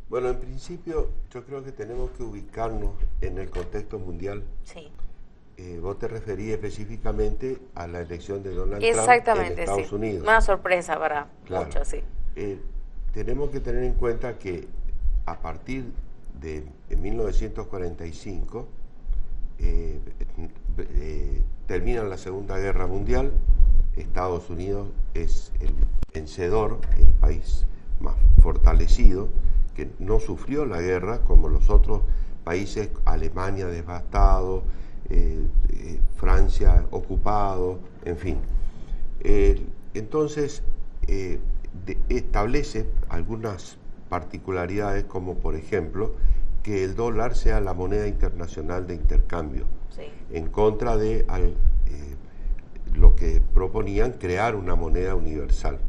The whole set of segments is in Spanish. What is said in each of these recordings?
Bueno, en principio yo creo que tenemos que ubicarnos en el contexto mundial. Sí, Vos te referís específicamente a la elección de Donald Trump en exactamente, sí. Estados Unidos. Una sorpresa para Claro. muchos, sí. Eh, Tenemos que tener en cuenta que a partir de 1945 eh, termina la Segunda Guerra Mundial. Estados Unidos es el vencedor, el país más fortalecido, que no sufrió la guerra como los otros países, Alemania devastado, Francia ocupado, en fin. Entonces, establece algunas particularidades, como por ejemplo que el dólar sea la moneda internacional de intercambio, Sí. en contra de lo que proponían, crear una moneda universal.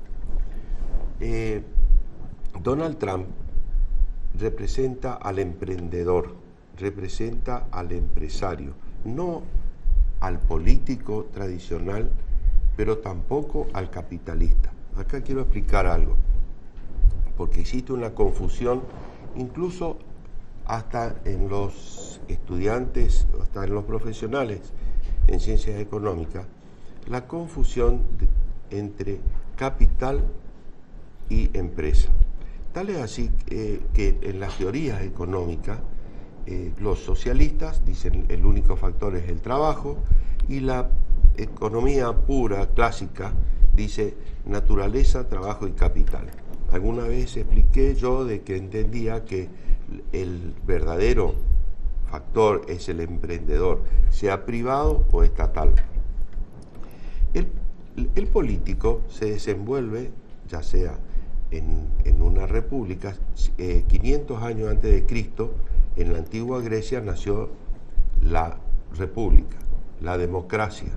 Donald Trump representa al emprendedor, representa al empresario, no al político tradicional, pero tampoco al capitalista. Acá quiero explicar algo, porque existe una confusión, incluso hasta en los estudiantes, hasta en los profesionales en ciencias económicas, la confusión entre capital y empresa. Tal es así que en las teorías económicas los socialistas dicen el único factor es el trabajo, y la economía pura, clásica, dice naturaleza, trabajo y capital. Alguna vez expliqué yo de que entendía que el verdadero factor es el emprendedor, sea privado o estatal. El político se desenvuelve, ya sea en una república. 500 años antes de Cristo, en la antigua Grecia nació la república, la democracia.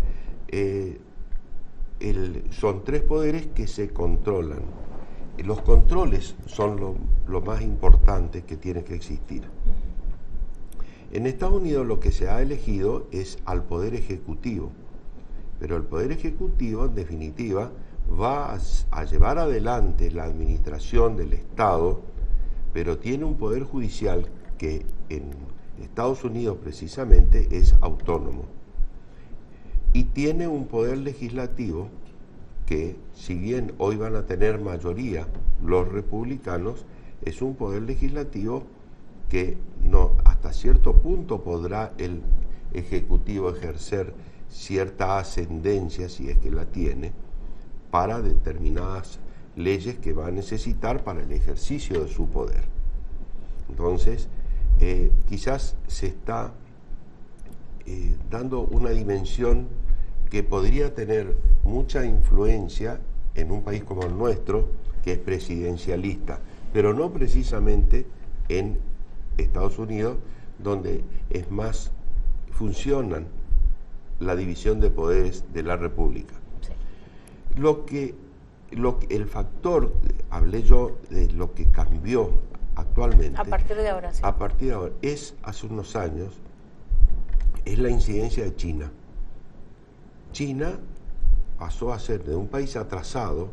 Son tres poderes que se controlan. Los controles son lo más importante que tiene que existir. En Estados Unidos lo que se ha elegido es al poder ejecutivo, pero el poder ejecutivo, en definitiva, va a llevar adelante la administración del Estado, pero tiene un poder judicial que en Estados Unidos precisamente es autónomo. Y tiene un poder legislativo que, si bien hoy van a tener mayoría los republicanos, es un poder legislativo que no, hasta cierto punto podrá el Ejecutivo ejercer cierta ascendencia, si es que la tiene, para determinadas leyes que va a necesitar para el ejercicio de su poder. Entonces, quizás se está dando una dimensión que podría tener mucha influencia en un país como el nuestro, que es presidencialista, pero no precisamente en Estados Unidos, donde es más funcionan la división de poderes de la República. Sí. El factor, hablé yo de lo que cambió actualmente. A partir de ahora, sí. A partir de ahora, hace unos años, es la incidencia de China. China pasó a ser de un país atrasado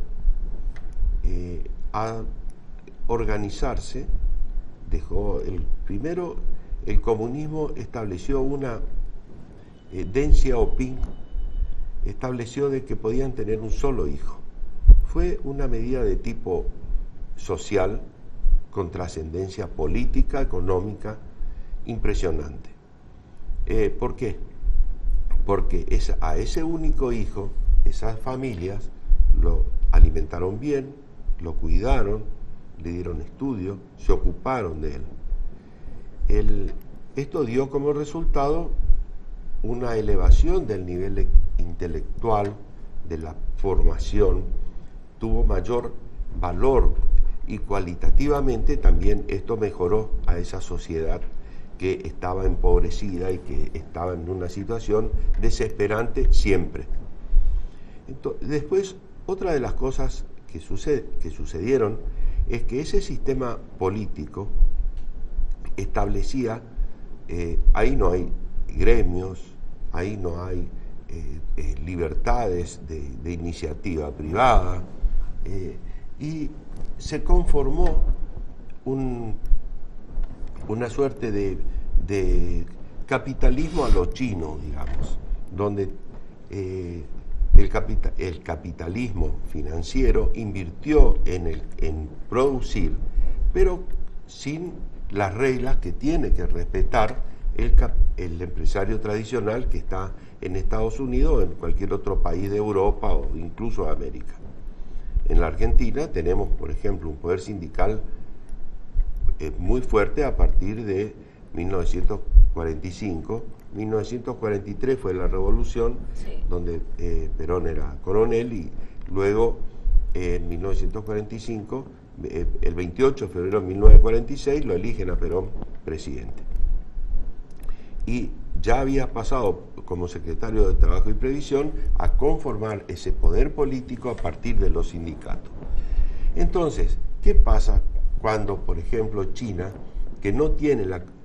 a organizarse. El comunismo estableció una Deng Xiaoping estableció de que podían tener un solo hijo. Fue una medida de tipo social, con trascendencia política, económica, impresionante. ¿Por qué? Porque a ese único hijo, esas familias lo alimentaron bien, lo cuidaron, le dieron estudio, se ocuparon de él. Esto dio como resultado una elevación del nivel intelectual, de la formación, tuvo mayor valor, y cualitativamente también esto mejoró a esa sociedad que estaba empobrecida y que estaba en una situación desesperante siempre. Después, otra de las cosas que sucedieron es que ese sistema político establecía, ahí no hay gremios, ahí no hay libertades de iniciativa privada, y se conformó una suerte de capitalismo a lo chino, digamos, donde el capitalismo financiero invirtió en producir, pero sin las reglas que tiene que respetar el empresario tradicional que está en Estados Unidos o en cualquier otro país de Europa o incluso de América. En la Argentina tenemos, por ejemplo, un poder sindical muy fuerte a partir de 1945. 1943 fue la revolución, sí, donde Perón era coronel, y luego en 1945, el 28 de febrero de 1946, lo eligen a Perón presidente. Y ya había pasado como secretario de Trabajo y Previsión a conformar ese poder político a partir de los sindicatos. Entonces, ¿qué pasa cuando, por ejemplo, China, que no tiene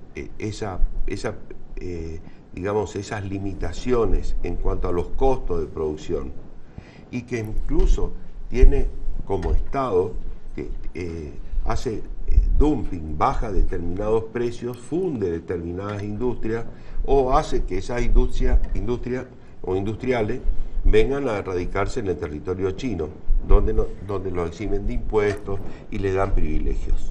esas limitaciones en cuanto a los costos de producción y que incluso tiene como Estado que hace dumping, baja determinados precios, funde determinadas industrias o hace que esas industrias o industriales vengan a radicarse en el territorio chino, donde los eximen de impuestos y le dan privilegios?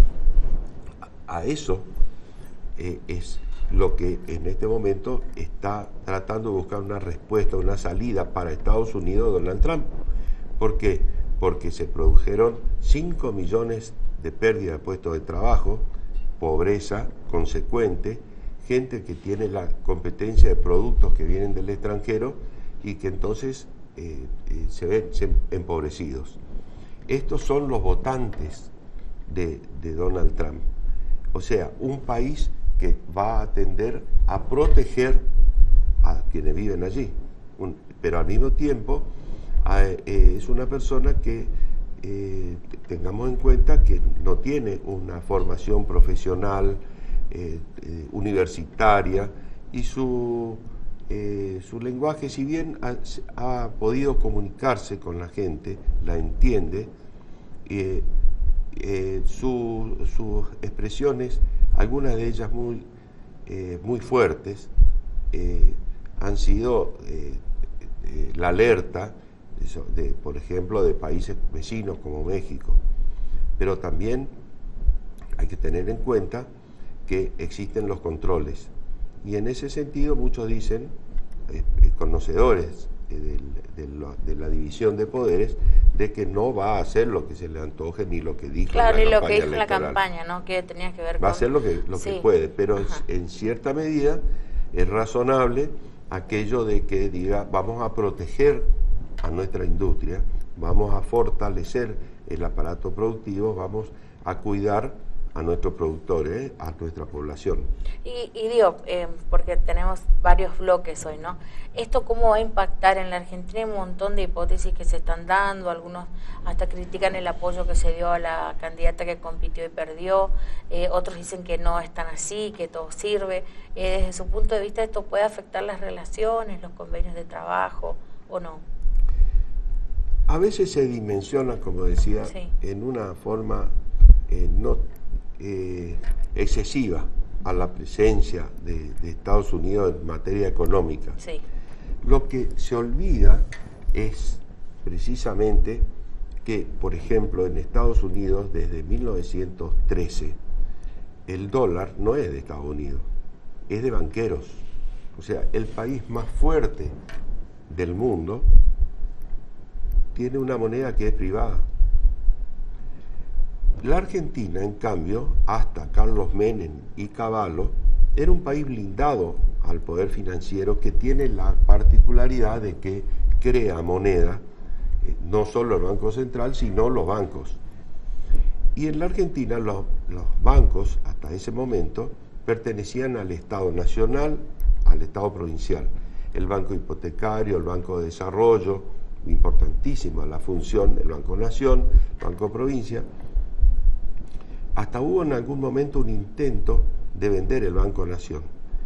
A eso es lo que en este momento está tratando de buscar una respuesta, una salida para Estados Unidos Donald Trump. ¿Por qué? Porque se produjeron 5 millones de pérdida de puestos de trabajo, pobreza consecuente, gente que tiene la competencia de productos que vienen del extranjero y que entonces se ven empobrecidos. Estos son los votantes de Donald Trump. O sea, un país que va a tender a proteger a quienes viven allí, pero al mismo tiempo es una persona que tengamos en cuenta que no tiene una formación profesional universitaria, y su lenguaje, si bien ha podido comunicarse con la gente, la entiende, sus expresiones, algunas de ellas muy fuertes, han sido la alerta, por ejemplo, de países vecinos como México. Pero también hay que tener en cuenta que existen los controles, y en ese sentido muchos dicen, conocedores de la división de poderes, de que no va a hacer lo que se le antoje ni lo que dijo en la campaña electoral. Claro, y lo que dijo en la campaña, ¿no? Que tenía que ver con... Va a hacer lo que sí, puede, pero en cierta medida es razonable aquello de que diga, vamos a proteger a nuestra industria, vamos a fortalecer el aparato productivo, vamos a cuidar a nuestros productores, a nuestra población. Y digo, porque tenemos varios bloques hoy, ¿no? ¿Esto cómo va a impactar en la Argentina? Hay un montón de hipótesis que se están dando, algunos hasta critican el apoyo que se dio a la candidata que compitió y perdió, otros dicen que no es tan así, que todo sirve. Desde su punto de vista, ¿esto puede afectar las relaciones, los convenios de trabajo o no? A veces se dimensiona, como decía, sí, en una forma excesiva a la presencia de Estados Unidos en materia económica. Sí. Lo que se olvida es precisamente que, por ejemplo, en Estados Unidos desde 1913 el dólar no es de Estados Unidos, es de banqueros. O sea, el país más fuerte del mundo tiene una moneda que es privada. La Argentina, en cambio, hasta Carlos Menem y Cavallo, era un país blindado al poder financiero, que tiene la particularidad de que crea moneda, no solo el Banco Central, sino los bancos. Y en la Argentina los bancos, hasta ese momento, pertenecían al Estado Nacional, al Estado Provincial. El Banco Hipotecario, el Banco de Desarrollo, importantísima la función, el Banco Nación, Banco Provincia. Hasta hubo en algún momento un intento de vender el Banco Nación.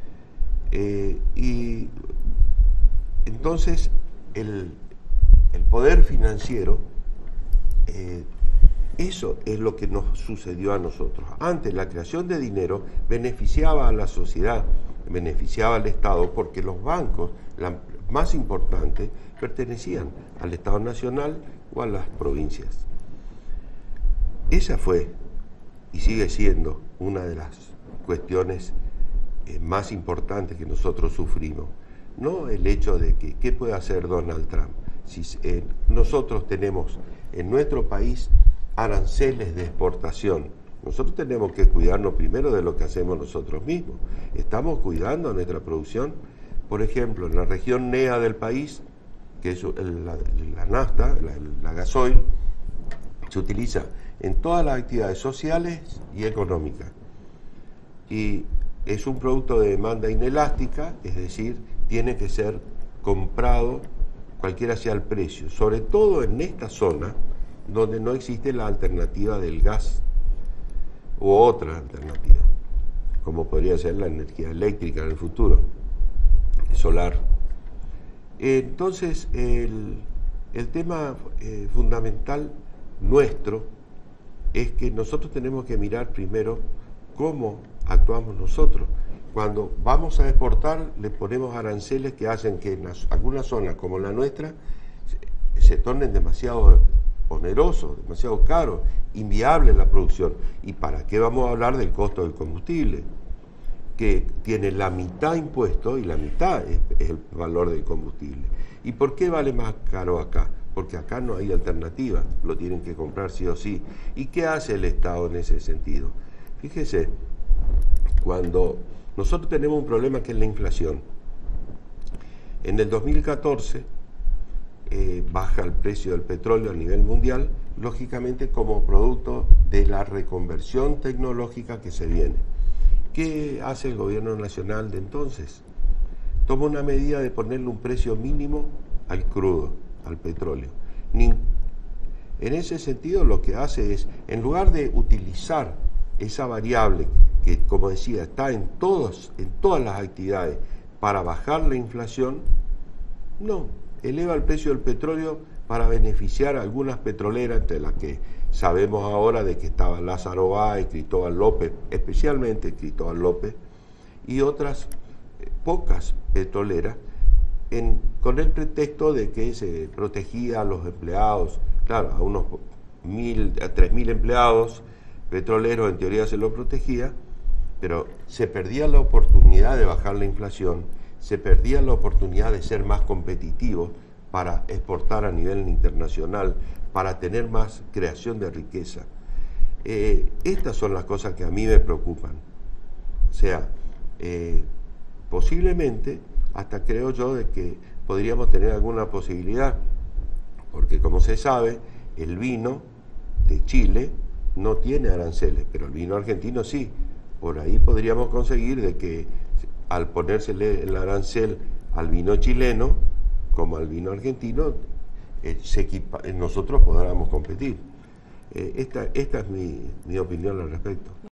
Y entonces el poder financiero Eso es lo que nos sucedió a nosotros. Antes, la creación de dinero beneficiaba a la sociedad, beneficiaba al Estado, porque los bancos, la más importantes, pertenecían al Estado Nacional o a las provincias. Esa fue y sigue siendo una de las cuestiones más importantes que nosotros sufrimos. No el hecho de que, ¿qué puede hacer Donald Trump? Si nosotros tenemos en nuestro país aranceles de exportación, nosotros tenemos que cuidarnos primero de lo que hacemos nosotros mismos. Estamos cuidando nuestra producción. Por ejemplo, en la región NEA del país, que es la nafta, la gasoil, se utiliza en todas las actividades sociales y económicas. Y es un producto de demanda inelástica, es decir, tiene que ser comprado cualquiera sea el precio, sobre todo en esta zona donde no existe la alternativa del gas u otra alternativa, como podría ser la energía eléctrica en el futuro, solar. Entonces, el tema fundamental nuestro es que nosotros tenemos que mirar primero cómo actuamos nosotros. Cuando vamos a exportar, le ponemos aranceles que hacen que en algunas zonas como la nuestra se tornen demasiado onerosos, demasiado caros, inviable la producción. ¿Y para qué vamos a hablar del costo del combustible? Que tiene la mitad impuesto y la mitad es el valor del combustible. ¿Y por qué vale más caro acá? Porque acá no hay alternativa, lo tienen que comprar sí o sí. ¿Y qué hace el Estado en ese sentido? Fíjese, cuando nosotros tenemos un problema que es la inflación, en el 2014 baja el precio del petróleo a nivel mundial, lógicamente como producto de la reconversión tecnológica que se viene. ¿Qué hace el gobierno nacional de entonces? Toma una medida de ponerle un precio mínimo al crudo, al petróleo. En ese sentido lo que hace es, en lugar de utilizar esa variable que, como decía, está en todas las actividades para bajar la inflación, no, eleva el precio del petróleo para beneficiar a algunas petroleras, entre las que sabemos ahora de que estaba Lázaro Báez, Cristóbal López, especialmente Cristóbal López, y otras pocas petroleras, con el pretexto de que se protegía a los empleados, claro, a unos 3.000 empleados petroleros en teoría se lo protegía, pero se perdía la oportunidad de bajar la inflación, se perdía la oportunidad de ser más competitivos para exportar a nivel internacional, para tener más creación de riqueza. Estas son las cosas que a mí me preocupan. O sea, posiblemente, hasta creo yo de que podríamos tener alguna posibilidad, porque como se sabe, el vino de Chile no tiene aranceles, pero el vino argentino sí. Por ahí podríamos conseguir de que al ponérsele el arancel al vino chileno como al vino argentino, nosotros podamos competir. Esta es mi opinión al respecto.